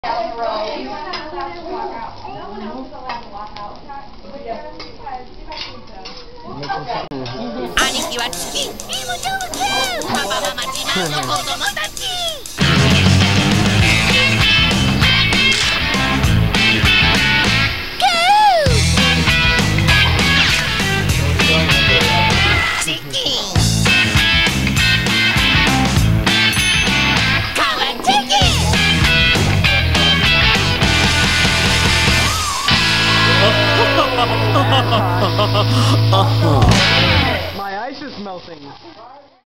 兄貴は月、イムジョブ級、パパママ次男の子供たち。チキン。カワチキン。 My ice is melting.